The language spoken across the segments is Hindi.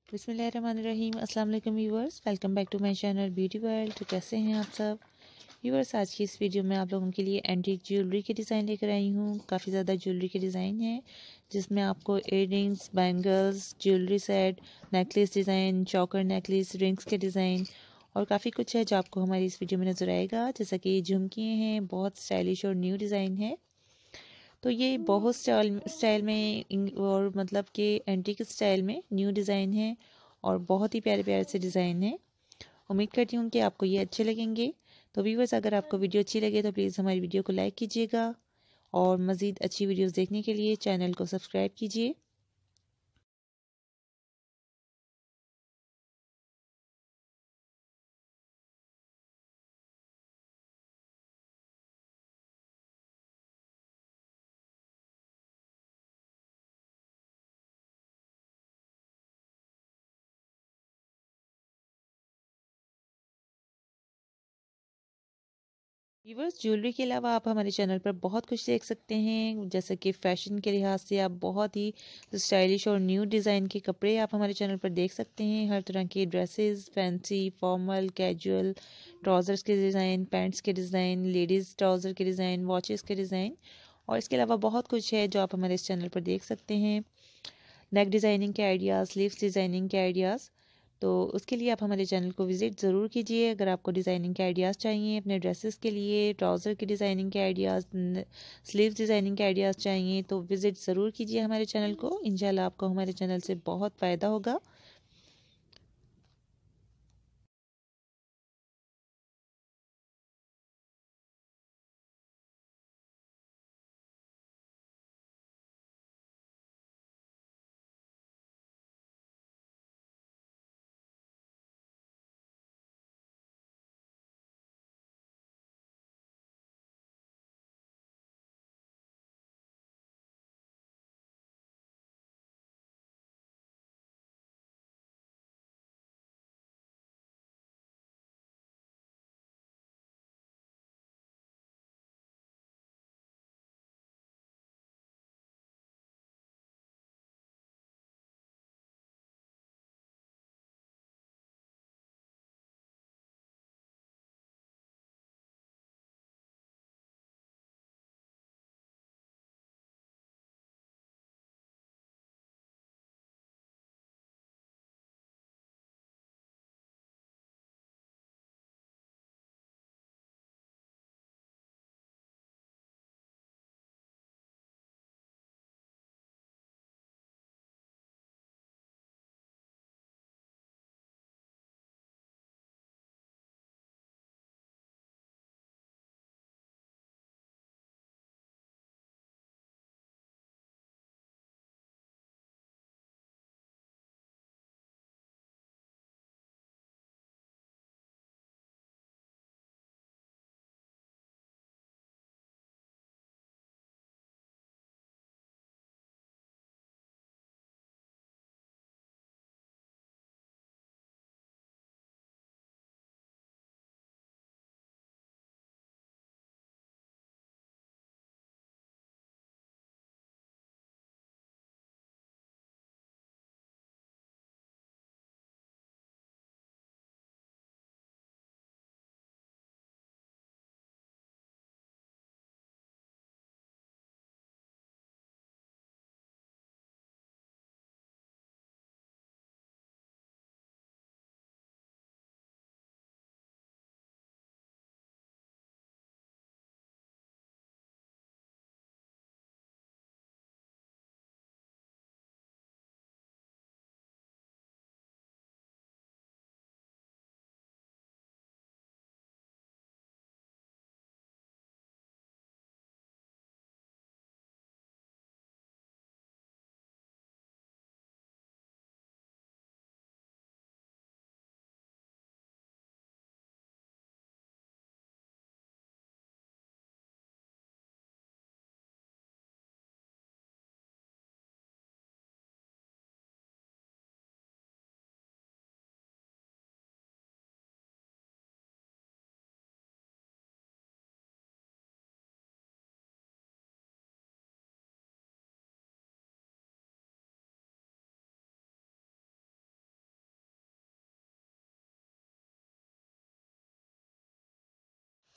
बिस्मिल्लाहिर्रहमानिर्रहीम। अस्सलाम वालेकुम viewers, welcome back to my channel beauty world. तो कैसे हैं आप सब व्यूअर्स? आज की इस वीडियो में आप लोगों के लिए एंटीक ज्वेलरी के डिज़ाइन लेकर आई हूँ। काफ़ी ज़्यादा ज्वेलरी के डिज़ाइन हैं जिसमें आपको earrings, bangles, jewellery set, necklace design, choker necklace, rings के डिज़ाइन और काफ़ी कुछ है जो आपको हमारी इस वीडियो में नज़र आएगा। जैसा कि ये झुमकियाँ हैं, बहुत स्टाइलिश और न्यू डिज़ाइन है। तो ये बहुत स्टाइल में और मतलब कि एंटीक स्टाइल में न्यू डिज़ाइन है और बहुत ही प्यारे प्यारे से डिज़ाइन है। उम्मीद करती हूँ कि आपको ये अच्छे लगेंगे। तो व्यूवर्स, अगर आपको वीडियो अच्छी लगे तो प्लीज़ हमारी वीडियो को लाइक कीजिएगा और मज़ीद अच्छी वीडियोस देखने के लिए चैनल को सब्सक्राइब कीजिए। व्यूवर्स, ज्वेलरी के अलावा आप हमारे चैनल पर बहुत कुछ देख सकते हैं, जैसे कि फ़ैशन के लिहाज से आप बहुत ही स्टाइलिश और न्यू डिज़ाइन के कपड़े आप हमारे चैनल पर देख सकते हैं। हर तरह के dresses, fancy, formal, casual, trousers के डिज़ाइन, पैंट्स के डिज़ाइन, लेडीज़ ट्राउज़र के डिज़ाइन, वॉचेस के डिज़ाइन और इसके अलावा बहुत कुछ है जो आप हमारे इस चैनल पर देख सकते हैं। नेक डिज़ाइनिंग के आइडियाज़, स्लीव्स डिज़ाइनिंग के आइडियाज़। तो उसके लिए आप हमारे चैनल को विज़िट ज़रूर कीजिए। अगर आपको डिज़ाइनिंग के आइडियाज़ चाहिए अपने ड्रेसेस के लिए, ट्राउज़र की डिज़ाइनिंग के आइडियाज़, स्लीव्स डिज़ाइनिंग के आइडियाज़ चाहिए तो विज़िट ज़रूर कीजिए हमारे चैनल को। इंशाल्लाह आपको हमारे चैनल से बहुत फ़ायदा होगा।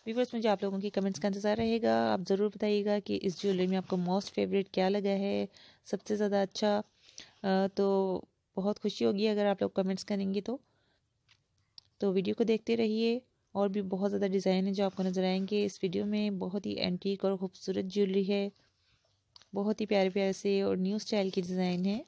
व्यूअर्स, मुझे आप लोगों की कमेंट्स का इंतज़ार रहेगा। आप ज़रूर बताइएगा कि इस ज्वेलरी में आपको मोस्ट फेवरेट क्या लगा है, सबसे ज़्यादा अच्छा। तो बहुत खुशी होगी अगर आप लोग कमेंट्स करेंगे तो वीडियो को देखते रहिए। और भी बहुत ज़्यादा डिज़ाइन है जो आपको नज़र आएंगे इस वीडियो में। बहुत ही एंटीक और खूबसूरत ज्वेलरी है, बहुत ही प्यारे प्यारे से और न्यू स्टाइल की डिज़ाइन है।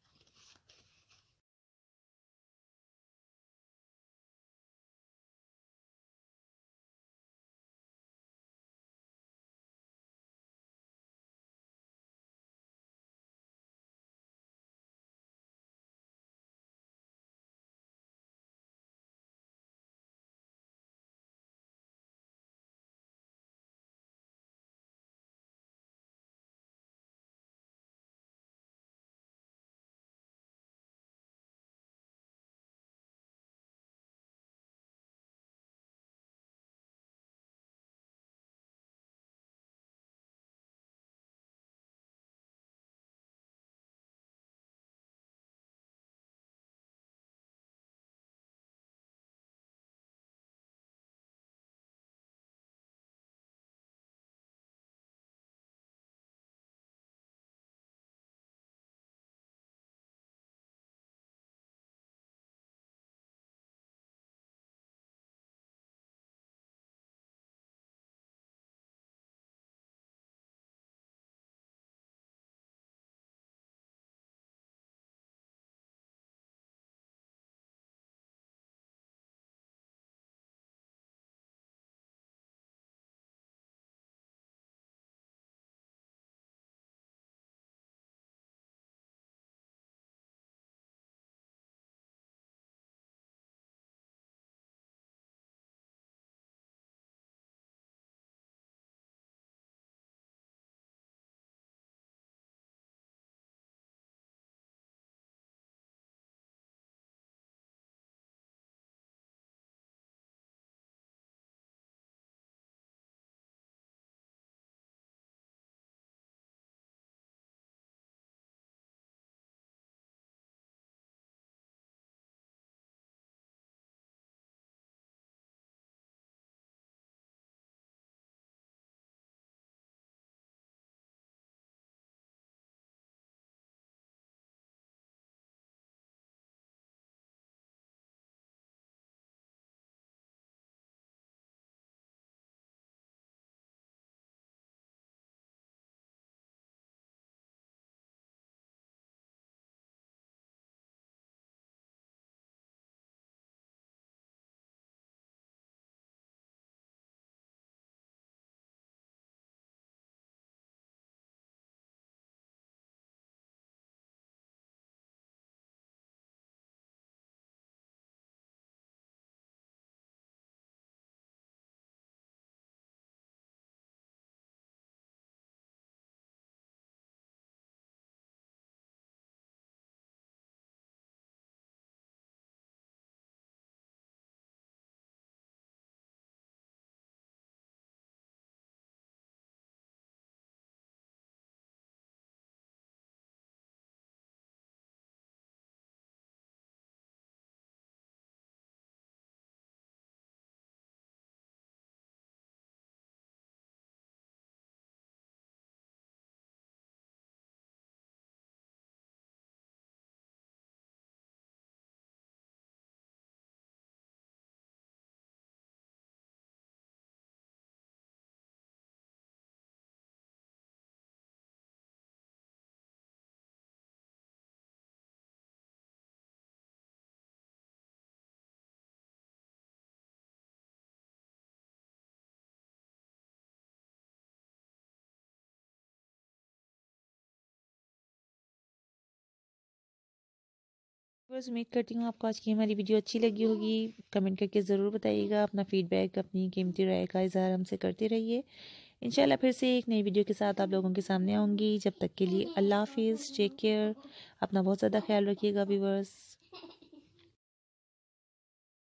बस उम्मीद करती हूँ आपको आज की हमारी वीडियो अच्छी लगी होगी। कमेंट करके ज़रूर बताइएगा। अपना फीडबैक, अपनी कीमती राय का इज़हार हमसे करते रहिए। इंशाल्लाह फिर से एक नई वीडियो के साथ आप लोगों के सामने आऊँगी। जब तक के लिए अल्लाह हाफिज़, टेक केयर। अपना बहुत ज़्यादा ख्याल रखिएगा व्यूअर्स।